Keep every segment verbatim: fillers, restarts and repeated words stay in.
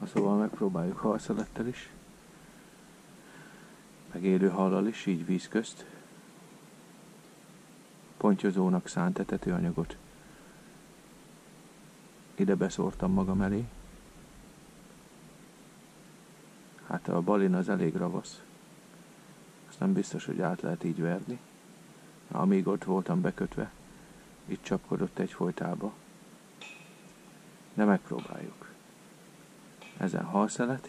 Szóval megpróbáljuk halszelettel is, meg élő hallal is, így víz közt. Pontyozónak szánt etetőanyagot ide beszórtam magam elé. Hát a balin az elég ravasz. Azt nem biztos, hogy át lehet így verni. Amíg ott voltam bekötve, itt csapkodott egyfolytába. De megpróbáljuk. Ezen halszelet.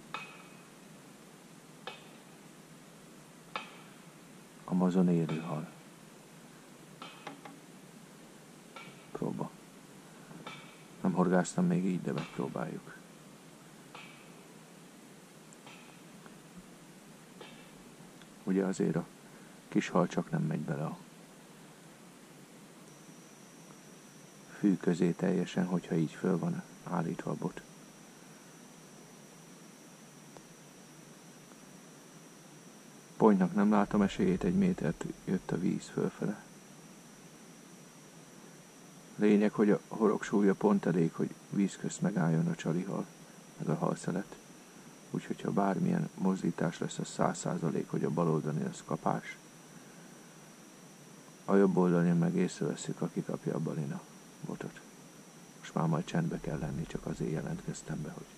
Amazon élő hal. Próba. Nem horgáztam még így, de megpróbáljuk. Ugye azért a kis hal csak nem megy bele a fű közé teljesen, hogyha így föl van állítva a bot. Pontnak nem látom esélyét, egy métert jött a víz fölfele. Lényeg, hogy a horogsúlya pont elég, hogy víz közt megálljon a csalihal, meg a halszelet. Úgyhogy ha bármilyen mozdítás lesz, az száz százalék, hogy a bal oldalon az kapás. A jobb oldalon meg észreveszünk, aki kapja a balin a botot. Most már majd csendbe kell lenni, csak azért jelentkeztem be, hogy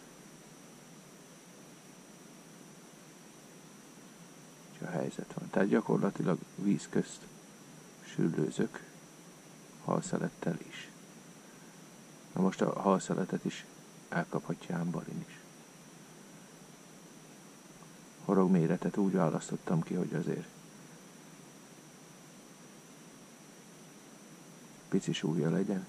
a helyzet van. Tehát gyakorlatilag víz közt süllőzök, halszelettel is. Na most a halszeletet is elkaphatja ám balin is. Horog méretet úgy választottam ki, hogy azért pici súlya legyen.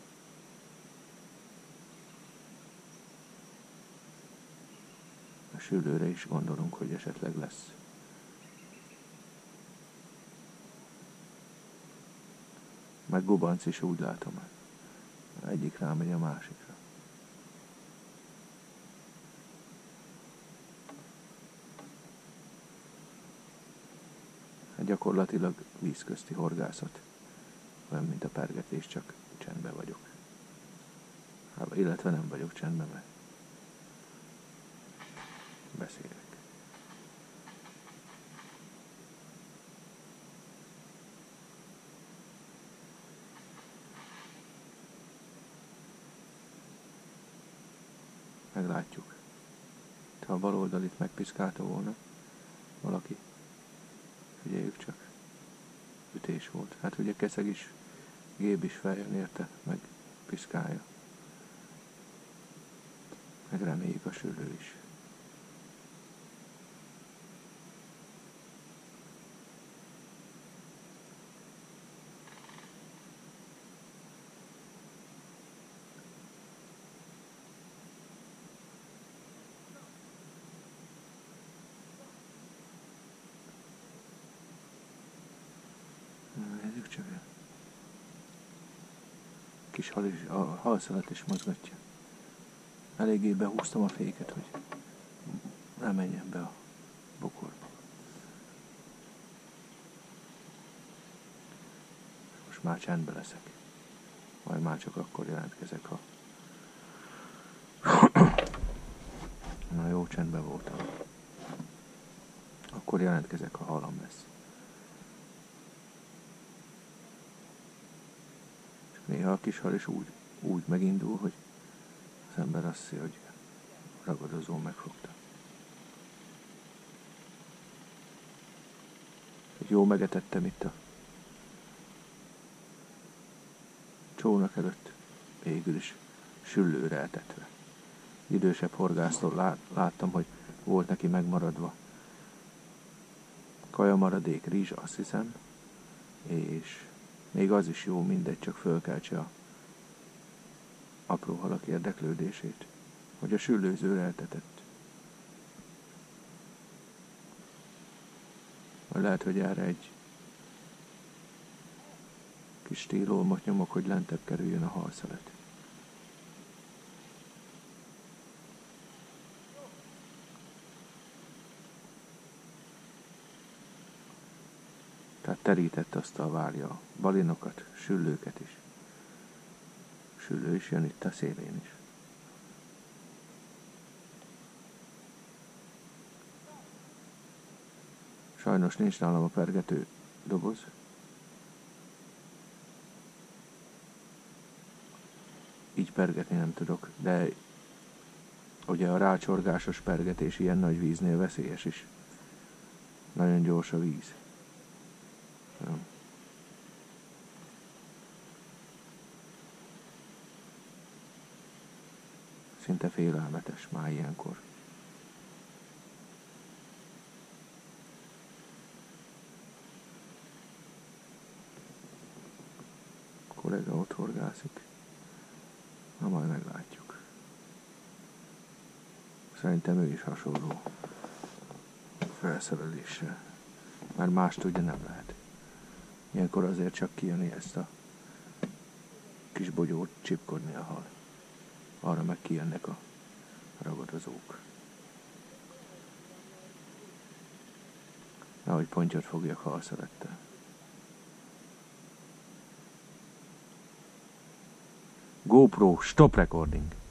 A süllőre is gondolunk, hogy esetleg lesz. Meg gubanc is úgy látom. Egyik rámegy a másikra. Hát gyakorlatilag vízközti horgászat. Olyan, mint a pergetés, csak csendben vagyok. Hát, illetve nem vagyok csendben, mert beszélek. Meglátjuk. Ha a bal oldalit megpiszkálta volna valaki, figyeljük csak, ütés volt. Hát ugye keszeg is, gép is feljön érte, meg piszkálja. Meg reméljük a süllő is. Nézzük csak el. Kis hal is, a halszelet is mozgatja. Eléggé behúztam a féket, hogy ne menjen be a bokorba. Most már csendbe leszek. Majd már csak akkor jelentkezek, ha... Na jó, csendben voltam. Akkor jelentkezek, ha halam lesz. Néha a kis hal is úgy, úgy megindul, hogy az ember azt hiszi, hogy ragadozó megfogta. Jó megetettem itt a csónak előtt, végül is süllőre etetve. Idősebb horgásztól lát, láttam, hogy volt neki megmaradva kajamaradék, rizs, azt hiszem, és még az is jó, mindegy, csak fölkeltse a apró halak érdeklődését, hogy a süllőzőre eltetett. Vagy lehet, hogy erre egy kis stílolmot nyomok, hogy lentebb kerüljön a halszelet. Tehát terített azt a várja a balinokat, süllőket is. Süllő is jön itt a szélén is. Sajnos nincs nálam a pergető doboz. Így pergetni nem tudok, de ugye a rácsorgásos pergetés ilyen nagy víznél veszélyes is. Nagyon gyors a víz. Nem. Szinte félelmetes már ilyenkor. A kollega ott horgászik. Na majd meglátjuk. Szerintem ő is hasonló felszereléssel. Már mást ugye nem lehet. Ilyenkor azért csak kijönni ezt a kis bogyót csipkodni a hal. Arra meg kijönnek a ragadozók. Nehogy pontyot fogjak halszelettel. GoPro, stop recording!